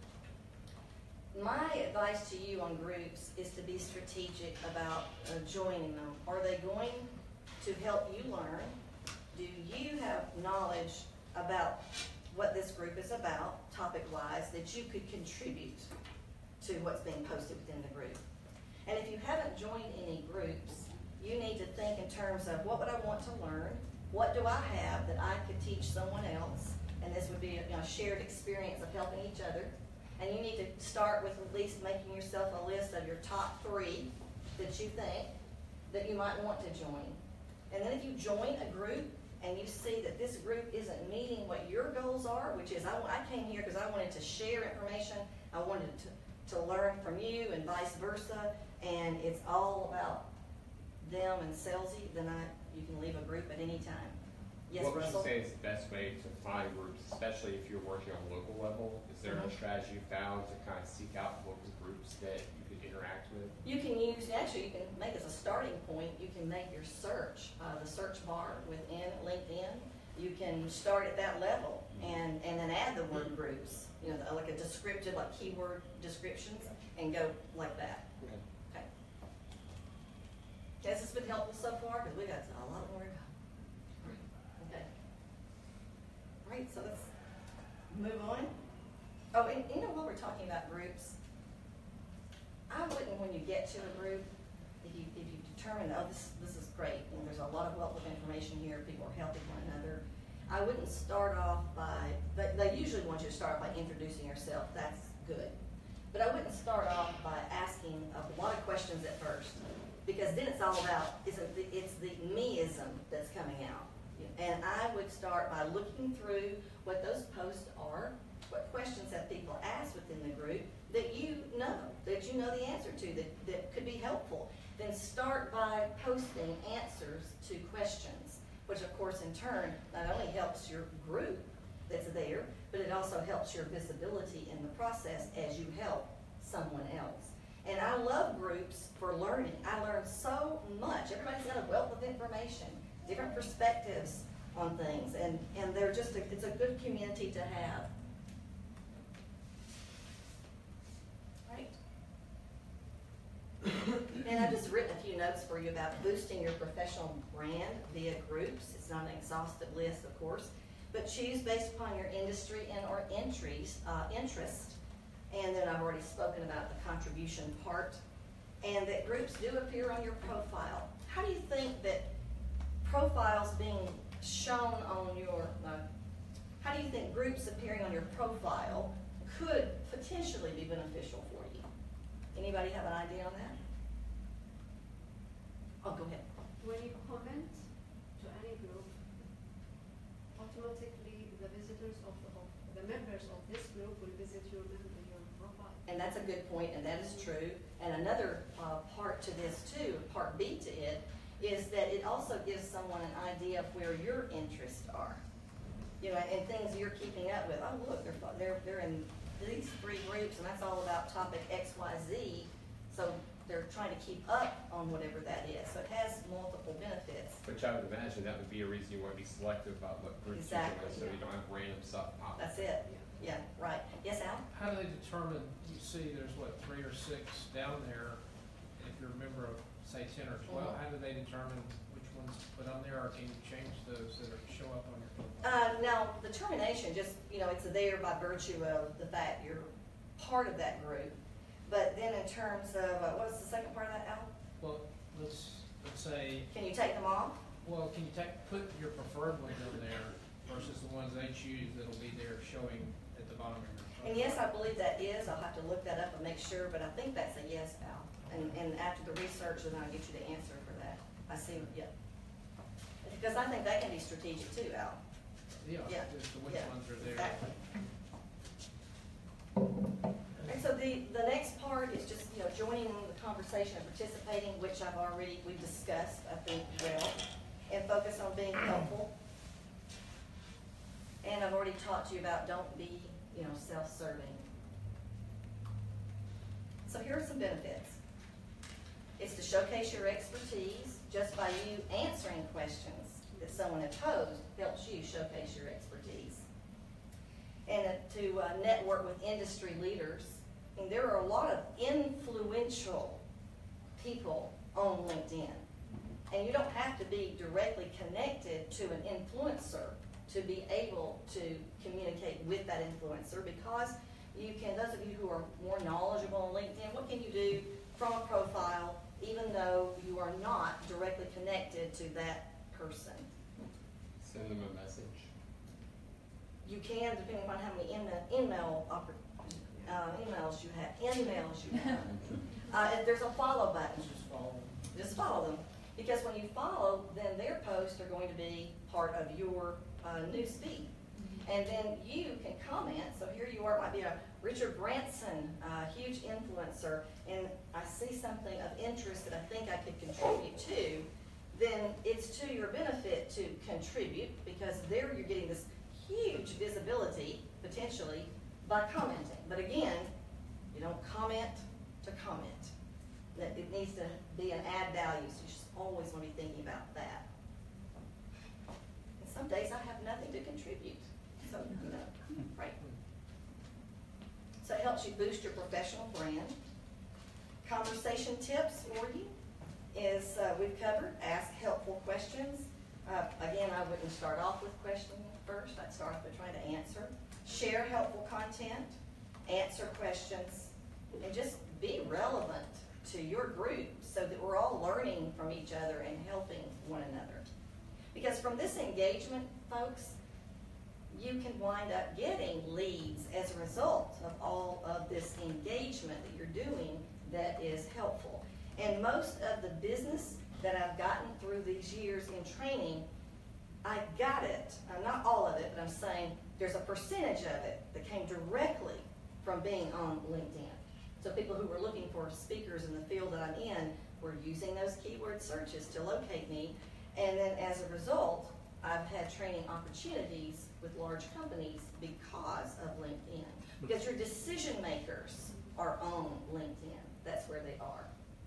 My advice to you on groups is to be strategic about uh, joining them. Are they going to help you learn? Do you have knowledge about what this group is about, topic-wise, that you could contribute to what's being posted within the group? And if you haven't joined any groups, you need to think in terms of, what would I want to learn? What do I have that I could teach someone else? And this would be a you know, shared experience of helping each other. And you need to start with at least making yourself a list of your top three that you think that you might want to join. And then if you join a group and you see that this group isn't meeting what your goals are, which is, I, I came here because I wanted to share information, I wanted to, to learn from you and vice versa, and it's all about them and salesy, then I, you can leave a group at any time. Yes, what would Russell? you say is the best way to find groups, especially if you're working on a local level? Is there Mhm. a strategy you found to kind of seek out local groups that you could interact with? You can use, actually, you can make as a starting point, you can make your search, uh, the search bar within LinkedIn. You can start at that level and, and then add the word groups, you know, like a descriptive, like keyword descriptions, and go like that. Okay. Okay. Has this been helpful so far? Because we got a lot more to go. Okay. All right, so let's move on. Oh, and you know, while we're talking about groups, I wouldn't, when you get to a group, if you, if you determine, oh, this, this is great, and there's a lot of wealth of information here, people are helping one another, I wouldn't start off by, they, they usually want you to start by introducing yourself, that's good. But I wouldn't start off by asking a lot of questions at first, because then it's all about, it's, a, it's the me-ism that's coming out. And I would start by looking through what those posts are, what questions have people asked within the group that you know, that you know the answer to, that, that could be helpful. Then start by posting answers to questions, which of course in turn not only helps your group that's there, but it also helps your visibility in the process as you help someone else. And I love groups for learning. I learn so much. Everybody's got a wealth of information, different perspectives on things, and, and they're just, a, it's a good community to have. Right. And I've just written a few notes for you about boosting your professional brand via groups. It's not an exhaustive list, of course, but choose based upon your industry and or entries, uh, interest. And then I've already spoken about the contribution part, and that groups do appear on your profile. How do you think that profiles being shown on your, uh, how do you think groups appearing on your profile could potentially be beneficial for you? Anybody have an idea on that? Oh, go ahead. When you comment to any group, automatically the visitors of the, of the members of this group will visit your, your profile. And that's a good point, and that is true. And another uh, part to this too, part B to it, is that it also gives someone an idea of where your interests are. You know, and things you're keeping up with. Oh, look, they're, they're, they're in these three groups, and that's all about topic X, Y, Z. So they're trying to keep up on whatever that is. So it has multiple benefits. Which I would imagine that would be a reason you want to be selective about what groups you Exactly. join, so you don't have random stuff pop. That's it. Yeah, right. Yes, Al? How do they determine, you see there's what, three or six down there, and if you're a member of, say, ten or twelve, Mhm. how do they determine which ones to put on there, or can you change those that are, show up on your profile? Uh, now, the termination, just, you know, it's there by virtue of the fact you're part of that group. But then in terms of, uh, what was the second part of that, Al? Well, let's, let's say, Can you take them off? well, can you take, put your preferred ones on there versus the ones they choose that'll be there showing at the bottom of your profile? And yes, I believe that is. I'll have to look that up and make sure, but I think that's a yes, Al. And, and after the research, then I'll get you the answer for that. I see, yeah. Because I think that can be strategic too, Al. Yeah, Yeah, as to which yeah, ones are there. exactly. And so the, the next part is just, you know, joining the conversation and participating, which I've already, we've discussed, I think, well, and focus on being helpful. And I've already talked to you about don't be, you know, self-serving. So here are some benefits. It's to showcase your expertise. Just by you answering questions that someone had posed helps you showcase your expertise. And uh, to uh, network with industry leaders. And there are a lot of influential people on LinkedIn. And you don't have to be directly connected to an influencer to be able to communicate with that influencer, because you can, those of you who are more knowledgeable on LinkedIn, what can you do from a profile even though you are not directly connected to that person? Send them a message. You can, depending upon how many email, email oppor- uh, emails you have, emails you have. Uh, and there's a follow button. Just follow them. Just follow them. Because when you follow, then their posts are going to be part of your uh, news feed. And then you can comment. So here you are, might be a Richard Branson, uh, huge influencer, and I see something of interest that I think I could contribute to. Then it's to your benefit to contribute, because there you're getting this huge visibility, potentially, by commenting. But again, you don't comment to comment. That it needs to be an add value, so you should always want to be thinking about that. And some days I have nothing to contribute, so, you know, right. So it helps you boost your professional brand. Conversation tips for you is, uh, we've covered, ask helpful questions. Uh, again, I wouldn't start off with questioning first, I'd start off with trying to answer. Share helpful content, answer questions, and just be relevant to your group so that we're all learning from each other and helping one another. Because from this engagement, folks, you can wind up getting leads as a result of all of this engagement that you're doing that is helpful. And most of the business that I've gotten through these years in training, I got it, uh, not all of it, but I'm saying there's a percentage of it that came directly from being on LinkedIn. So people who were looking for speakers in the field that I'm in were using those keyword searches to locate me. And then as a result, I've had training opportunities with large companies because of LinkedIn. Because your decision makers are on LinkedIn. That's where they are.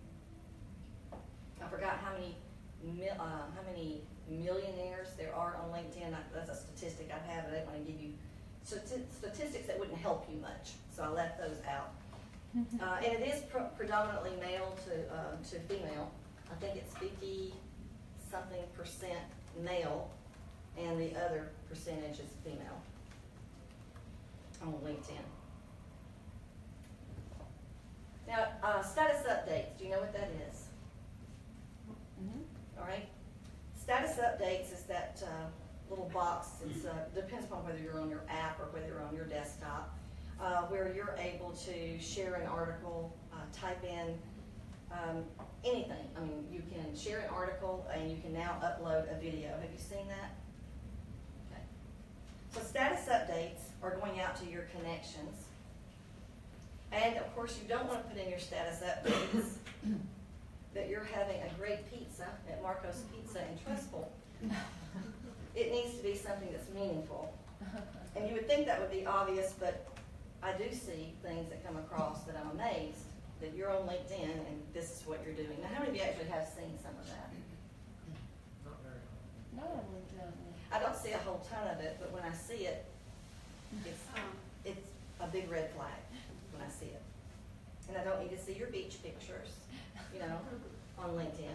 I forgot how many mil, uh, how many millionaires there are on LinkedIn. I, that's a statistic I have, but I didn't want to give you stati- statistics that wouldn't help you much. So I left those out. Uh, and it is pr- predominantly male to uh, to female. I think it's fifty something percent male, and the other percentage is female on LinkedIn. Now, uh, status updates. Do you know what that is? Mm-hmm. All right. Status updates is that uh, little box. It uh, depends upon whether you're on your app or whether you're on your desktop. Uh, where you're able to share an article, uh, type in um, anything. I mean, you can share an article and you can now upload a video. Have you seen that? Okay. So status updates are going out to your connections. And of course, you don't want to put in your status updates that you're having a great pizza at Marco's Pizza in Trustful, it needs to be something that's meaningful. And you would think that would be obvious, but I do see things that come across that I'm amazed that you're on LinkedIn and this is what you're doing. Now, how many of you actually have seen some of that? Not very. No, LinkedIn. I don't see a whole ton of it, but when I see it, it's, Um, it's a big red flag when I see it. And I don't need to see your beach pictures, you know, on LinkedIn.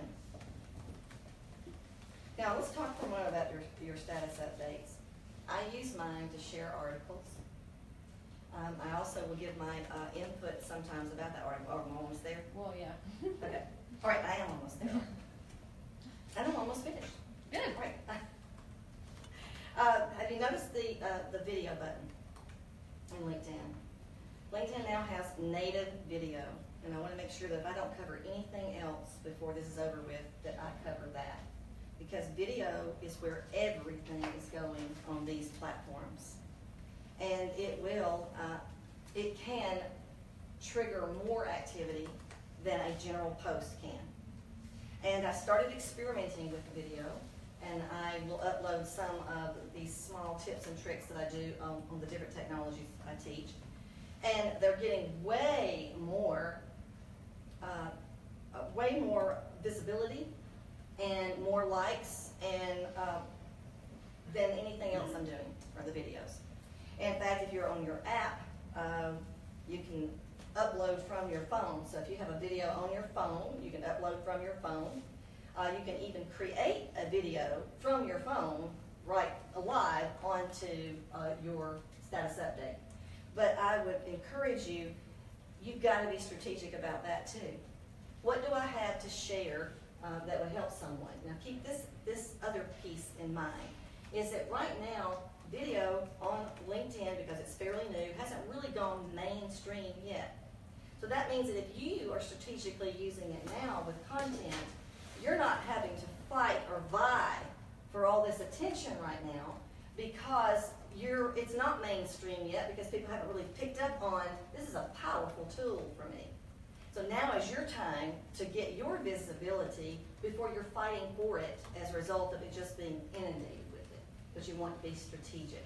Now, let's talk for a moment about your, your status updates. I use mine to share articles. Um, I also will give my uh, input sometimes about that article. Oh, I'm almost there. Well, yeah. Okay. All right, I am almost there. And I'm almost finished. Good. All right. Uh, have you noticed the uh, the video button in LinkedIn? LinkedIn now has native video, and I want to make sure that if I don't cover anything else before this is over with, that I cover that. Because video is where everything is going on these platforms. And it will, uh, it can trigger more activity than a general post can. And I started experimenting with the video, and I will upload some of these small tips and tricks that I do on, on the different technologies I teach. And they're getting way more, uh, uh, way more visibility and more likes and uh, than anything else I'm doing for the videos. In fact, if you're on your app, um, you can upload from your phone. So if you have a video on your phone, you can upload from your phone. Uh, you can even create a video from your phone right live onto uh, your status update. But I would encourage you, you've got to be strategic about that too. What do I have to share uh, that would help someone? Now keep this, this other piece in mind, is that right now, video on LinkedIn, because it's fairly new, hasn't really gone mainstream yet. So that means that if you are strategically using it now with content, you're not having to fight or vie for all this attention right now because you're, it's not mainstream yet because people haven't really picked up on, this is a powerful tool for me. So now is your time to get your visibility before you're fighting for it as a result of it just being inundated with it, because you want to be strategic.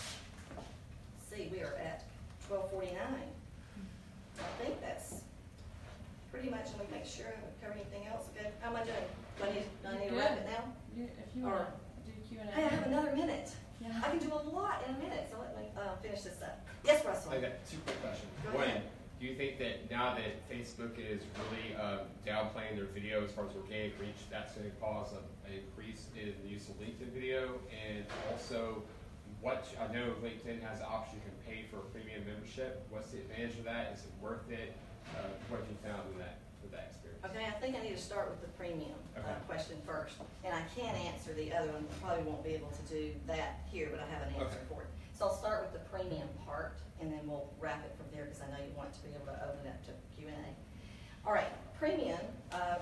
See, we are at twelve forty-nine. I think that's pretty much, let me make sure I haven't covered anything else. Good. How am I doing? Do I need, do I need to wrap it now? You, if you Or- want to do Q and A. Hey, I have another minute. Yeah. I can do a lot in a minute, so let me uh, finish this up. Yes, Russell? I got two quick questions. Go One, ahead. do you think that now that Facebook is really um, downplaying their video as far as organic reach, that's going to cause a- an increase in the use of LinkedIn video? And also, what I know LinkedIn has the option you can pay for a premium membership. What's the advantage of that? Is it worth it? Uh, what have you found in that with that experience? Okay, I think I need to start with the premium uh, Okay. question first. And I can answer the other one, probably won't be able to do that here, but I have an answer Okay. for it. So I'll start with the premium part, and then we'll wrap it from there, because I know you want to be able to open it up to Q and A. All right, premium, uh,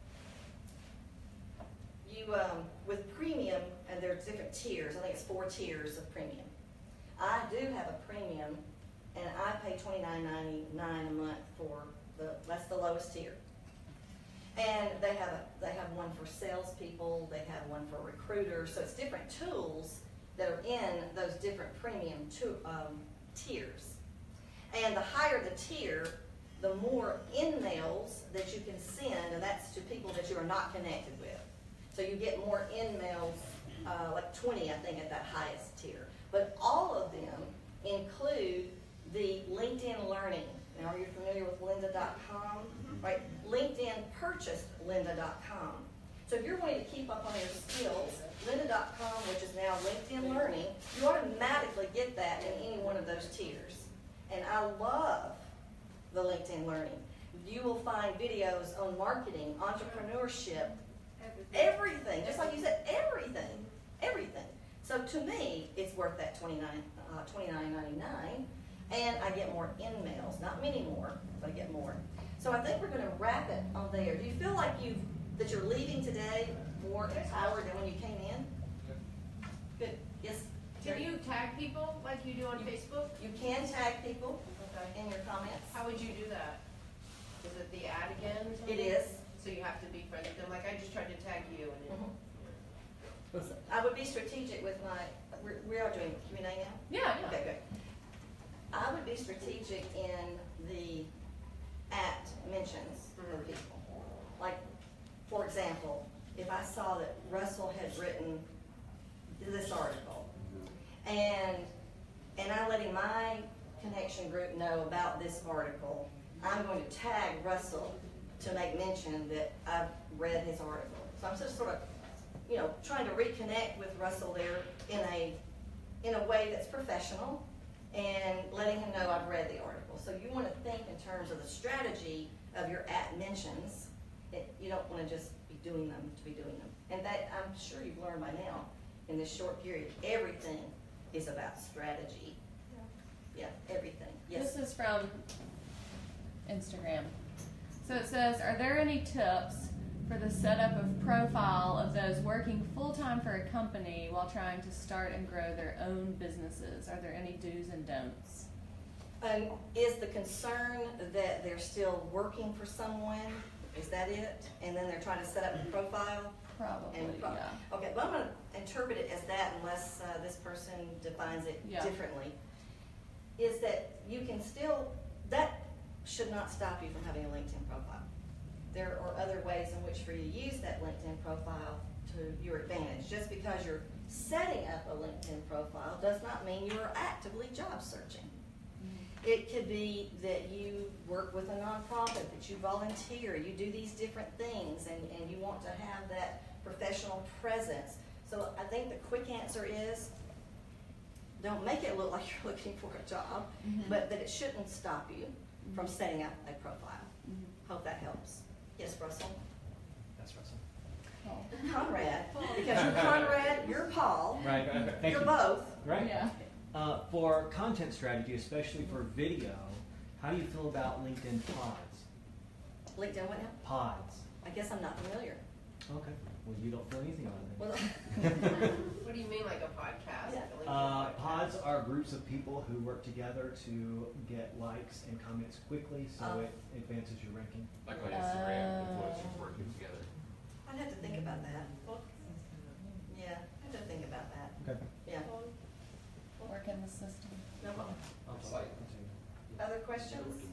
you, um, with premium, and there's different tiers, I think it's four tiers of premium. I do have a premium, and I pay twenty-nine ninety-nine a month for the, that's the lowest tier. And they have a, they have one for salespeople, they have one for recruiters, so it's different tools that are in those different premium to, um, tiers. And the higher the tier, the more in-mails that you can send, and that's to people that you are not connected with. So you get more in-mails, uh, like twenty, I think, at that highest tier. But all of them include the LinkedIn Learning. Now, are you familiar with lynda dot com? Right? LinkedIn purchased lynda dot com. So if you're wanting to keep up on your skills, lynda dot com, which is now LinkedIn Learning, you automatically get that in any one of those tiers. And I love the LinkedIn Learning. You will find videos on marketing, entrepreneurship, Everything. everything, just like you said, everything, everything. So to me, it's worth that twenty-nine, uh, twenty-nine ninety-nine, and I get more in-mails, not many more, but I get more. So I think we're going to wrap it on there. Do you feel like you that you're leaving today more empowered than when you came in? Good. Yes. Can Terry? you tag people like you do on Facebook? You can tag people Okay. in your comments. How would you do that? Is it the ad again or something? It is. So you have be strategic with my, we're, we are doing Q and A now? Yeah, yeah. Okay, good. I would be strategic in the at mentions for people. Like, for example, if I saw that Russell had written this article, and and I'm letting my connection group know about this article, I'm going to tag Russell to make mention that I've read his article. So I'm just sort of, you know, trying to reconnect with Russell there in a in a way that's professional, and letting him know I've read the article. So you want to think in terms of the strategy of your at mentions. It, you don't want to just be doing them to be doing them. And that, I'm sure you've learned by now, in this short period, everything is about strategy. Yeah, yeah, everything. Yes. This is from Instagram. So it says, are there any tips for the setup of profile of those working full-time for a company while trying to start and grow their own businesses? Are there any do's and don'ts? Um, is the concern that they're still working for someone? Is that it? And then they're trying to set up a profile? Probably, And pro- yeah. Okay, but I'm going to interpret it as that unless uh, this person defines it Yeah. differently. Is that you can still, that should not stop you from having a LinkedIn profile. There are other ways in which for you to use that LinkedIn profile to your advantage. Just because you're setting up a LinkedIn profile does not mean you are actively job searching. It could be that you work with a nonprofit, that you volunteer, you do these different things, and, and you want to have that professional presence. So I think the quick answer is, don't make it look like you're looking for a job, Mhm. but that it shouldn't stop you from setting up a profile. Hope that helps. Yes, Russell? That's Russell. Cool. Conrad, because you're Conrad, you're Paul, Right. Thank you're you. both. Right. Yeah. Uh, for content strategy, especially for video, how do you feel about LinkedIn pods? LinkedIn what now? Pods. I guess I'm not familiar. Okay. Well, you don't feel anything about it. Well, What do you mean, like a podcast? Yeah. Like a LinkedIn Uh, podcast? pods are groups of people who work together to get likes and comments quickly, so Oh. it advances your ranking. Like on Instagram, Uh, influencers working together. I'd have to think about that. Yeah, I'd have to think about that. Okay. Yeah. Work in the system. No problem. It's like, Other questions?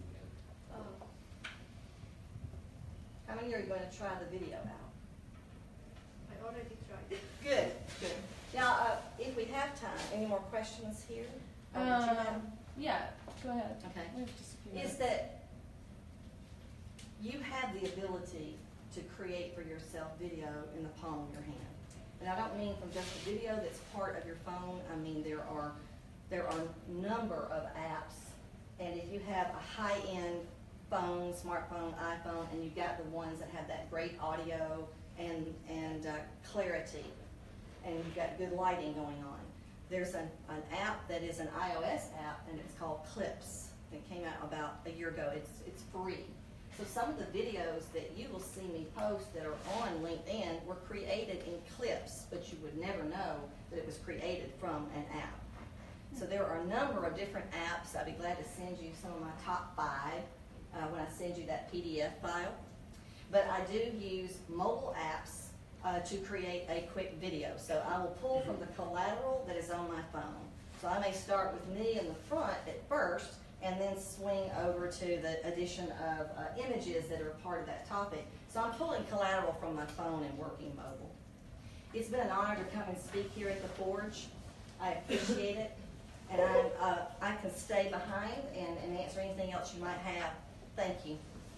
How many are you going to try the video out? I already tried. Good, good. Now, uh, if we have time, any more questions here? Or would you have- Um, yeah, go ahead. Okay. We have just a few Is minutes. that you have the ability to create for yourself video in the palm of your hand. And I don't mean from just a video that's part of your phone. I mean there are there are a number of apps, and if you have a high-end phone, smartphone, iPhone, and you've got the ones that have that great audio and and uh, clarity, and you've got good lighting going on. There's an, an app that is an iOS app, and it's called Clips. It came out about a year ago. It's it's free. So some of the videos that you will see me post that are on LinkedIn were created in Clips, but you would never know that it was created from an app. So there are a number of different apps. I'd be glad to send you some of my top five uh, when I send you that P D F file. But I do use mobile apps uh, to create a quick video. So I will pull from the collateral that is on my phone. So I may start with me in the front at first, and then swing over to the addition of uh, images that are part of that topic. So I'm pulling collateral from my phone and working mobile. It's been an honor to come and speak here at the Forge. I appreciate it. And I'm, uh, I can stay behind and, and answer anything else you might have. Thank you.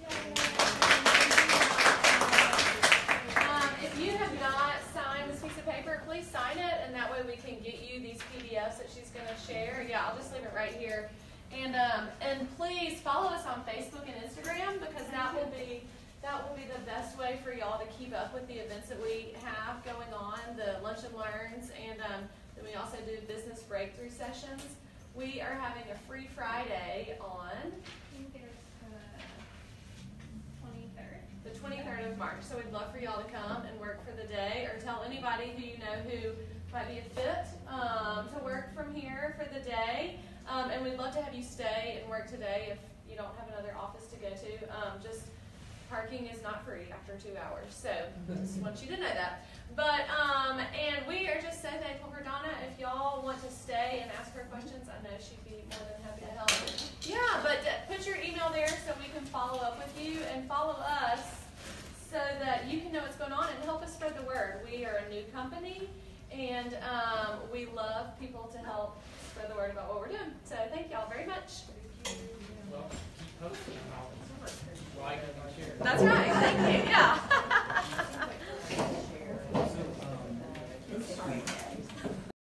Um, if you have not signed this piece of paper, please sign it, and that way we can get you these P D Fs that she's going to share. Yeah, I'll just leave it right here. And um, and please follow us on Facebook and Instagram, because that will be that will be the best way for y'all to keep up with the events that we have going on, the lunch and learns, and um, then we also do business breakthrough sessions. We are having a free Friday on I think there's uh, twenty-third. the twenty-third of March. So we'd love for y'all to come and work for the day, or tell anybody who you know who might be a fit um, to work from here for the day. Um, and we'd love to have you stay and work today if you don't have another office to go to. Um, just parking is not free after two hours, so just want you to know that. But, um, and we are just so thankful for Donna. If y'all want to stay and ask her questions, I know she'd be more than happy to help. Yeah, but uh, put your email there so we can follow up with you, and follow us so that you can know what's going on and help us spread the word. We are a new company, and um, we love people to help spread the word about what we're doing. So thank y'all very much. Well, keep posting, I'll like and share. That's right. Thank you. Yeah.